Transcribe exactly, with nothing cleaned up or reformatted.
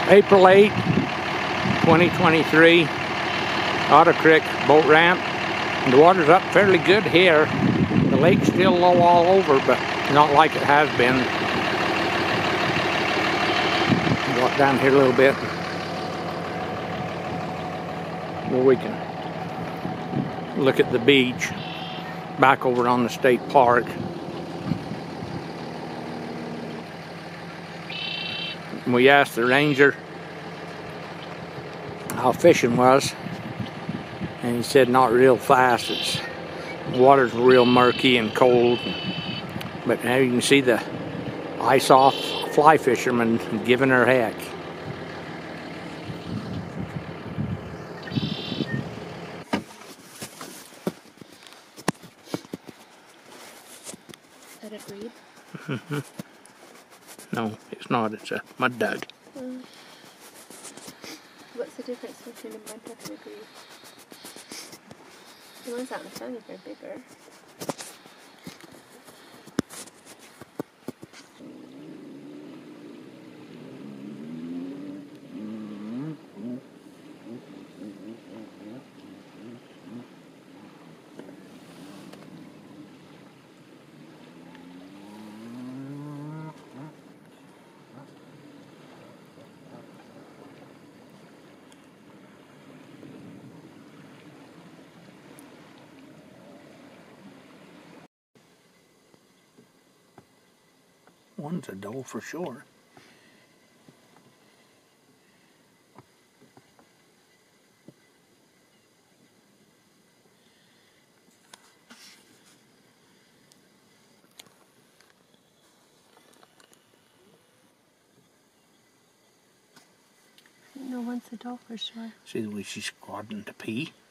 April eighth, twenty twenty-three, Otter Creek boat ramp. And the water's up fairly good here. The lake's still low all over, but not like it has been. Walk down here a little bit where we can look at the beach back over on the state park. And we asked the ranger how fishing was, and he said not real fast. It's the water's real murky and cold, but now you can see the ice off fly fishermen giving her heck. Is that a grebe? Mm-hmm. No, it's not. It's a mud dug. Mm. What's the difference between a mud duck and a grebe? The ones out in the sun are bigger. One's a doe for sure. No one's a doe for sure. See the way she's squatting to pee?